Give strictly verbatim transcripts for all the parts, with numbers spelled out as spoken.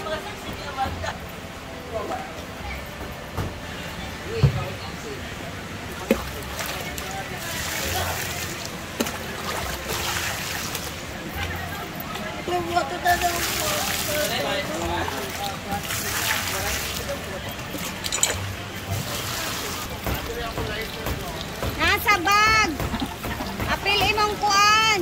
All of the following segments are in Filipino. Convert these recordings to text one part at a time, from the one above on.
Nasa bag. April imong kuan.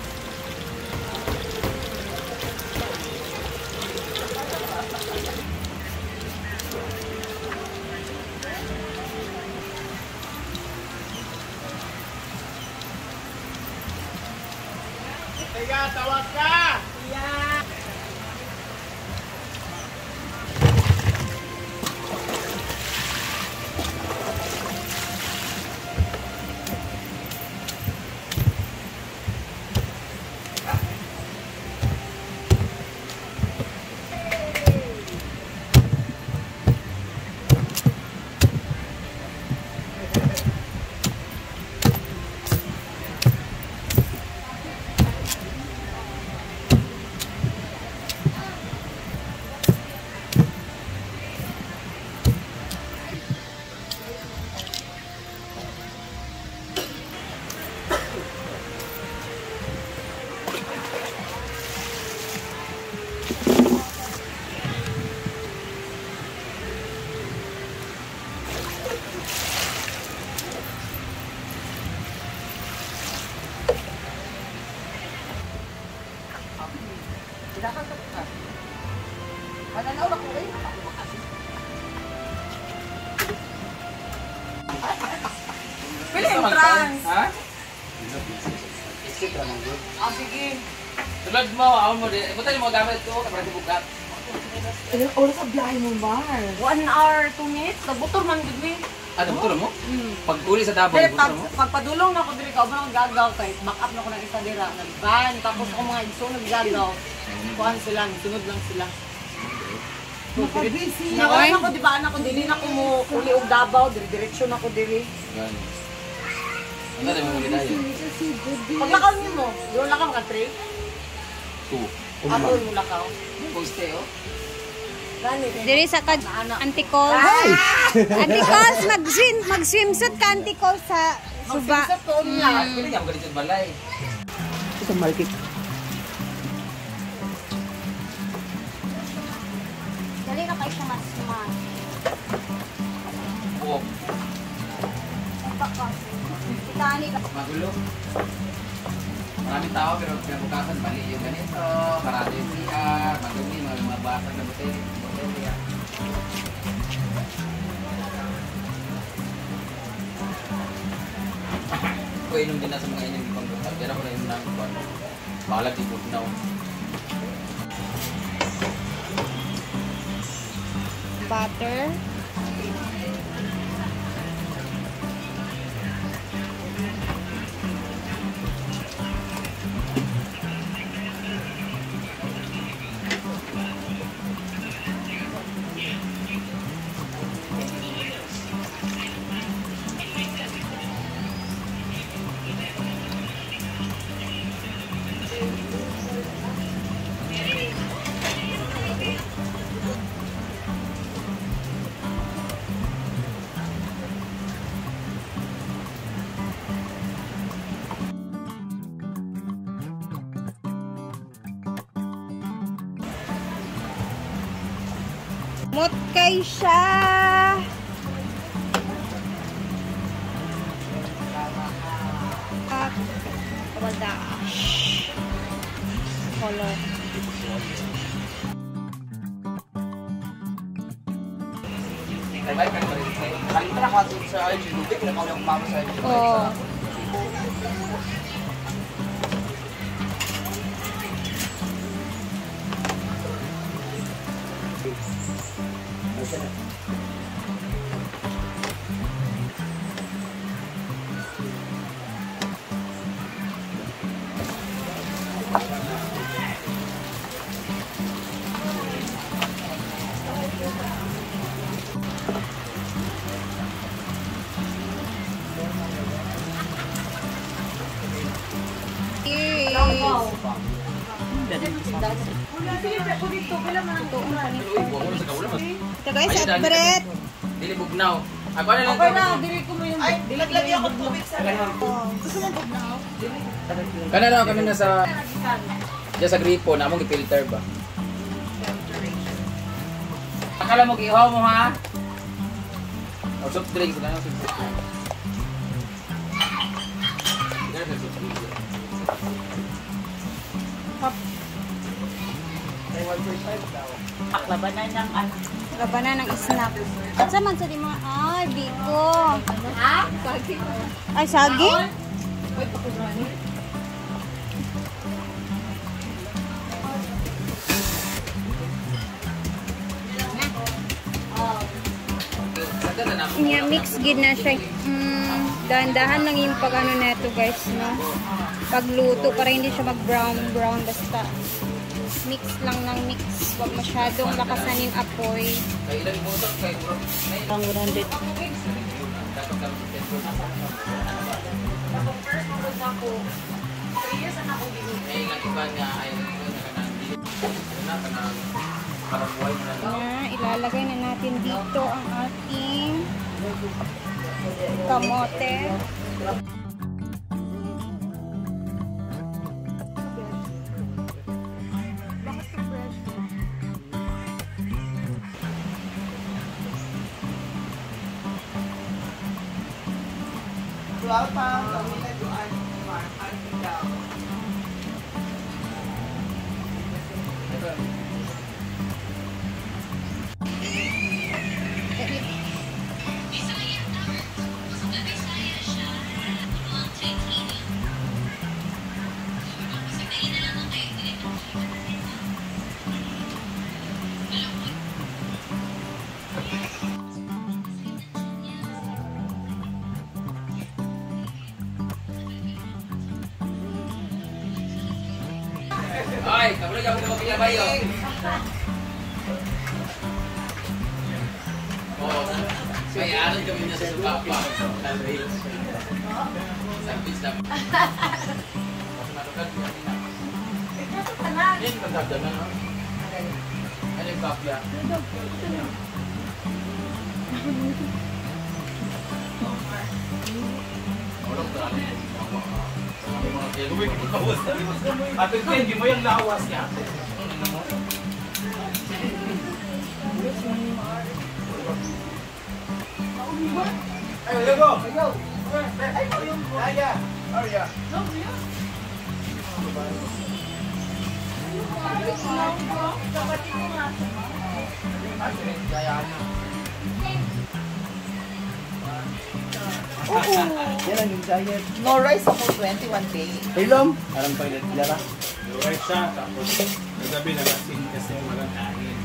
Tiga, tawag ka! Yeah. Silakan ka pa. Mananaw na ko eh. Pili entrance. Ha? Ah, sige. Tulad mo, ako mo din. Buta yung mga gamit ko, kapag bukat. Ilang oras sa biyahe mo, Mar? One hour, two minutes. Nagbutor man, good way. Ah, nabuto mo? Hmm. Pag uli sa Davao, Dahil nabuto pag, mo? pagpadulong na ako diri ka, ako nang gagaw kay back up na ako ng isa dira, nag-ban, tapos ako mga igso naggagaw. Kuhan sila, sunod lang sila. Nakabisi. Nakuha ko, di ba, anak ko, dili na ko mo uli og Davao, dire-direksyon ako diri. Yan. Ano tayo mo uli tayo? Paglakaw niyo mo, doon lakaw ka, three? Two. Ako yung lakaw. Poste, oh. Diri sa kad Anticol. Anticol mag-swim, mag-swimsuit ka Anticol sa suba. Mag-swimsuit ko niya. Pwede niya magalit sa balay. Isang malkit. Dali na kayo siya mas mas. Oo. Baka. Itani ka. Magulo. Maraming tao pero pinabukasan, mali yung ganito, marami yung C R, madumi, mga mabasag na butil. Butil, Ko inom din na sa mga inyong ibang butal. Pero ko na inom na ang buwan. Balag di Bugnaw. Butter. Mot kay siya. Ah, wala. Color. Nag-live ka naman rin. Nakalimutan ako sa I G. Hindi ko na ako kumama sa I G. Oh. dahil. Sige, po dito. Wala man ang Tuong panit. Uy, buwan ko na sa kaulam. Ito guys, at Brett. Dili bugnaw. Ako na lang. Okay na, dili ko mo yung... Ay, Lagyan ako tubig sa gusto mo bugnaw? Kana lang kami na sa diya sa gripo na mong i-filter ba. Akala mo gihaw mo ha? O soft drinks na lang. labanan ng ano. Labanan ng snack. At sa man sa di mga, ay, biko. Ha? Saging. Ay, saging? Wait, pakurani. Nya mix gid na siya. Mm, dahan-dahan lang yung pag ano neto guys, no. Pagluto para hindi siya mag-brown brown basta. Mix lang ng mix, wag masyadong lakasan yung apoy. Kailan mo to kay bro? Pang one hundred. Dapat kami sa temple. Ako first mabot ako. three years na ako dito. May nga iba nga ay nagkanang na kanang para buhay mo na lang. Na, ilalagay na natin dito ang ating kamote. Wala pa, kami na doon. Markan daw. Ay, kamu lagi mau pilih bayo. Oh, saya ada kami na sa suka pa. Sabis na. Matukan ko na. Yan pagkada na. Ano yung kapya? Orang berani. Ate Ken, di mo yung lawas niya? Ay, let's go! Ay, Aya! Arya! Yan ang yung diet. No rice ako twenty-one days. Ilom! Parang pa ilan lara. Right siya, tapos nagabi na lasing kasi walang kain.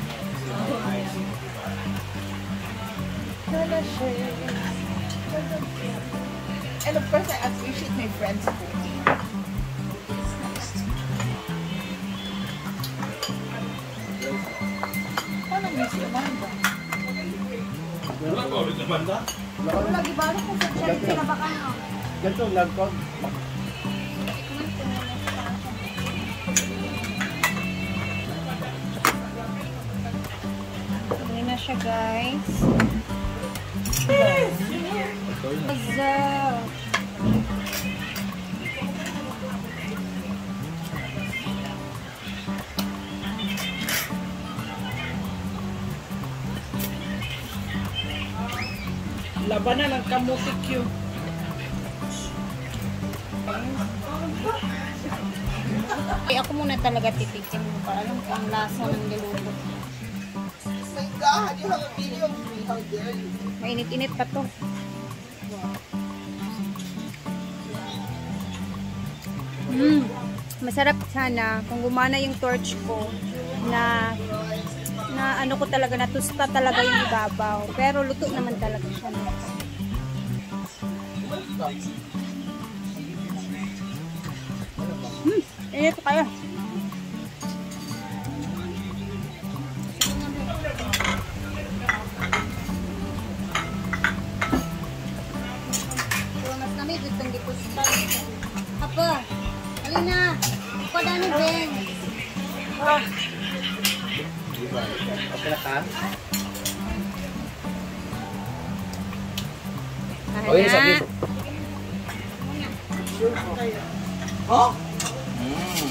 And of course, I appreciate my friends cooking. Paano miss naman ba? Wala ko ulit naman na. Wala gibalo ko sa check sila baka no. Ganito ang lagkod. Tuloy na siya guys. Azal. Labanan ng kamuti Q. Ay, ako muna talaga titigyan mo para alam ko ang lasa ng niluto. My God, you have a video of me. How dare you? Mainit-init pa to. Mm, masarap sana kung gumana yung torch ko na na ano ko talaga, natusta talaga yung ibabaw. Pero luto naman talaga siya. Hmm, init kaya. Mas kami gustong depositar. Apa? Alina, ako na ni Ben. Diba? Okay na ka? Okay, na. sabi. Oh? Mm.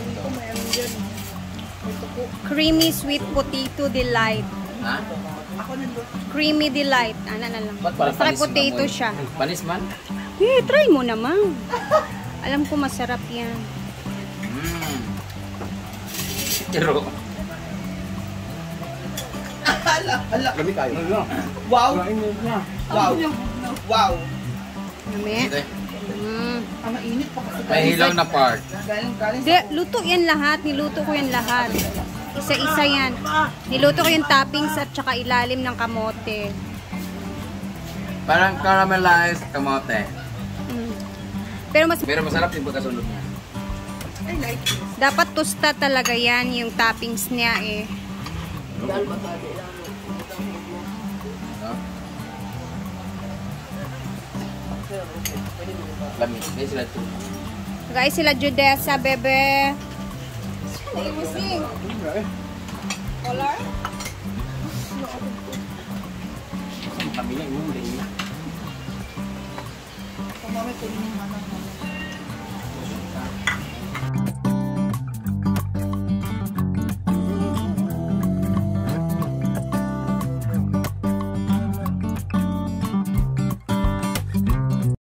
Creamy sweet potato delight. Ha? Ako nandun. Creamy delight. Ano na lang. Ba't parang Basta panis potato man mo eh? siya. Panis man? Eh, try mo naman. Alam ko masarap yan. Mm. Pero, Hala, hala. Lami kayo. Wow. Kain mo na. Wow. Wow. Nami. ito eh. Mm. Ang mainit pa kasi. May hilaw na part. Galing, galing Di, luto yan lahat. Niluto ko yan lahat. Isa-isa yan. Niluto ko yung toppings at saka ilalim ng kamote. Parang caramelized kamote. Mm. Pero mas Pero masarap yung pagkasunod niya. I like this. dapat tosta talaga yan yung toppings niya eh. No? Lamig. May sila ito. Guys, sila Judessa, bebe. Imusing. Color? Kami na yung ring na. Kung mamay ko rin yung manang